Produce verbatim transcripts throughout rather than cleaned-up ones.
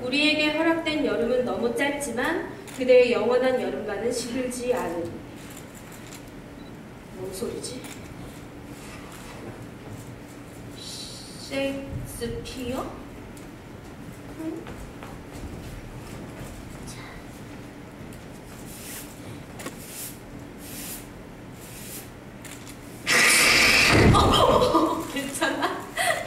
우리에게 허락된 여름은 너무 짧지만 그대의 영원한 여름과는 시들지 않은. 뭔 소리지? 셰익스피어? 응? 어, 괜찮아?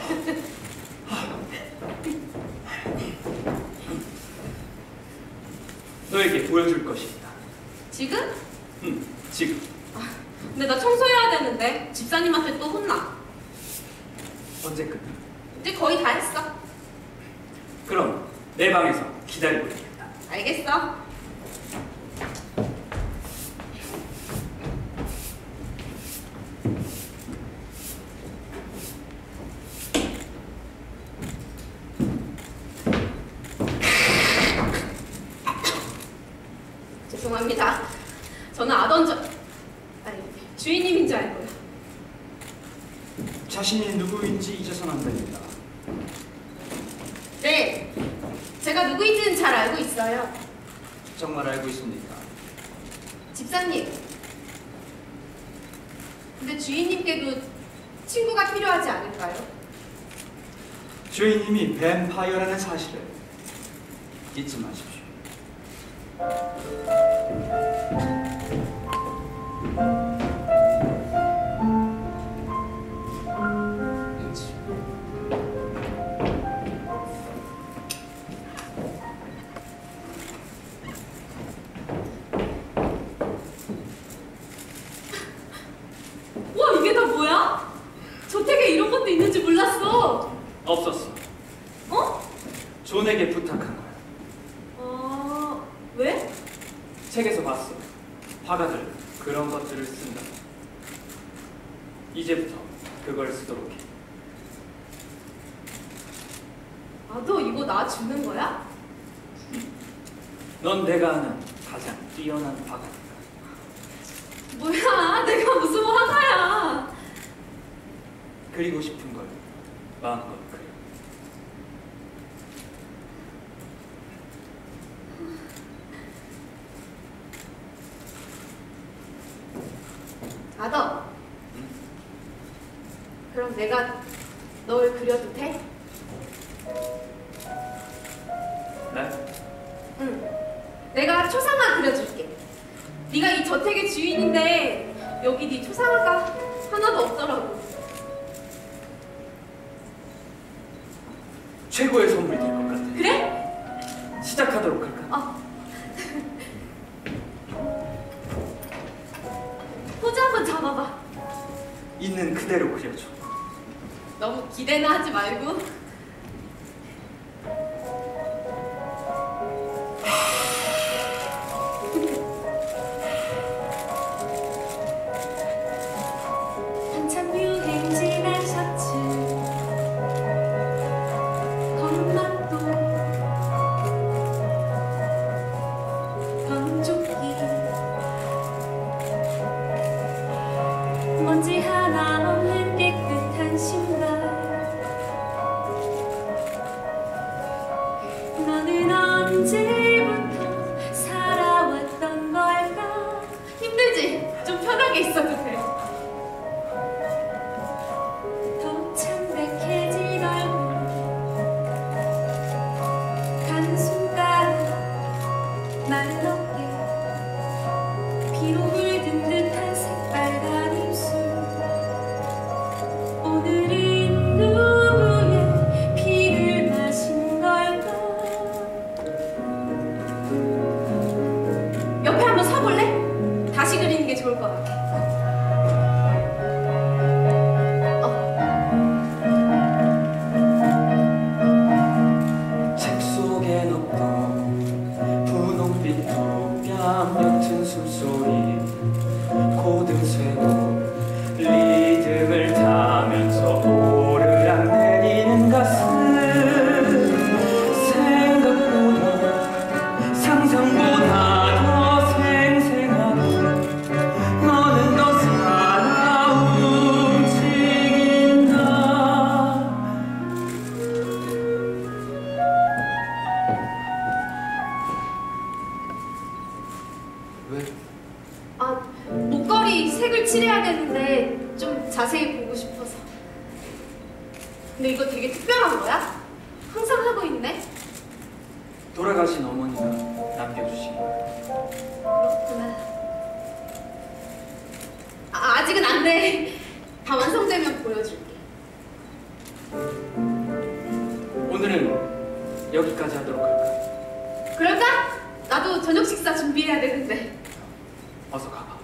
너에게 보여줄 것이 있다. 지금? 응, 지금. 아, 근데 나 청소해야 되는데 집사님한테 또 혼나. 언제 끝나? 이제 거의 다 했어. 그럼 내 방에서 기다리고 있겠다. 알겠어. 죄송합니다. 저는 아던 저... 아니, 주인님인 줄 알고요. 자신이 누구인지 잊어서는 안 됩니다. 네, 제가 누구인지는 잘 알고 있어요. 정말 알고 있습니까? 집사님, 근데 주인님께도 친구가 필요하지 않을까요? 주인님이 뱀파이어라는 사실을 잊지 마십시오. 와, 이게 다 뭐야? 저택에 이런 것도 있는지 몰랐어. 없었어. 어? 존에게 부탁한 거야. 어... 왜? 책에서 봤어. 화가들 그런 것들을 쓴다. 이제부터 그걸 쓰도록 해. 아, 너 이거 나 주는 거야? 넌 내가 아는 가장 뛰어난 화가니까. 뭐야, 내가 무슨 화가야. 그리고 싶은 걸 마음껏 그려. 아더. 응? 그럼 내가 널 그려도 돼? 네? 응. 내가 초상화 그려줄게. 네가 이 저택의 주인인데 여기 네 초상화가 하나도 없더라고. 최고의 선물이 될 것 같아. 그래? 시작하도록 할까? 어. 포즈 한번 잡아봐. 있는 그대로 그려줘. 너무 기대나 하지 말고. 한참 유행진한 셔츠, 건망도, 건조끼, 먼지 하나 없는 깨끗한 신발. 너는 언제부터 살아왔던 걸까? 힘들지? 좀 편하게 있어도 돼. 더 창백해진 얼굴, 간 손가락, 마른 어깨, 피로 물든 듯한 새빨간 입술. 오늘은 누구의 피를 마신 걸까? 옆에 한번 서볼래? 다시 그리는 게 좋을 것 같아. 책 속에 넣던 분홍빛 뺨 옅은 숨소리, 고등쇠로 리듬을 타면서 오르락 내리는 가슴. 생각보다 상상보다 더 생생하고 너는 더 살아 움직인다. 칠해야겠는데 좀 자세히 보고 싶어서. 근데 이거 되게 특별한 거야? 항상 하고 있네? 돌아가신 어머니가 남겨주신 거야. 그렇구나. 아, 아직은 안 돼. 다 완성되면 보여줄게. 오늘은 여기까지 하도록 할까? 그럴까? 나도 저녁 식사 준비해야 되는데. 어서 가봐.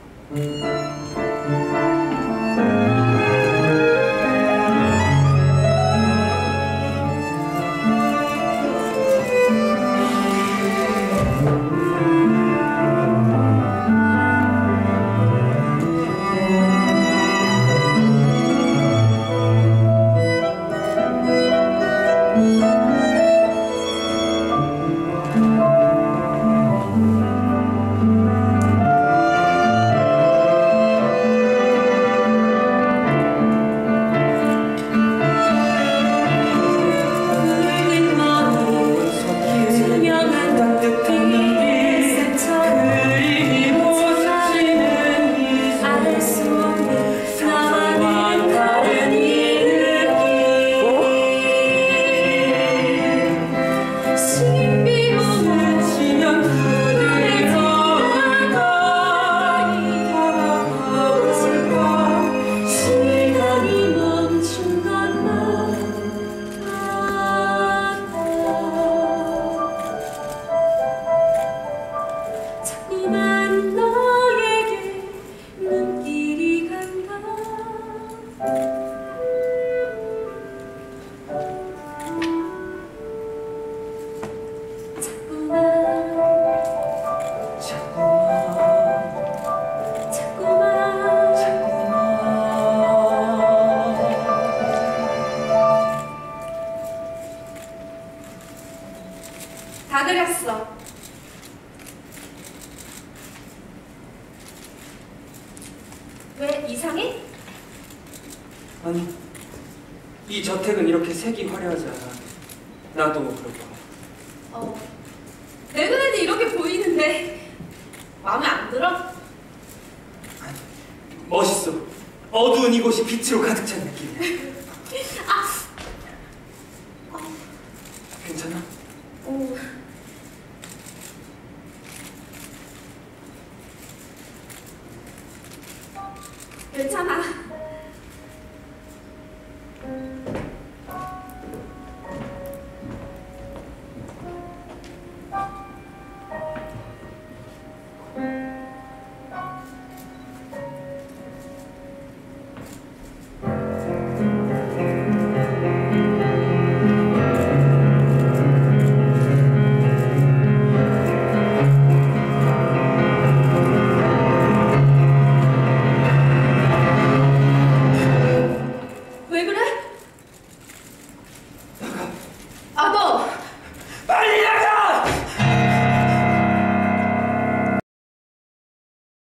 다 그렸어. 왜 이상해? 아니, 이 저택은 이렇게 색이 화려하지 않아. 나도 그러고. 어. 내 눈에는 이렇게 보이는데 마음에 안 들어? 아니, 멋있어. 어두운 이곳이 빛으로 가득 찬 느낌이야. 아. 괜찮아? 오.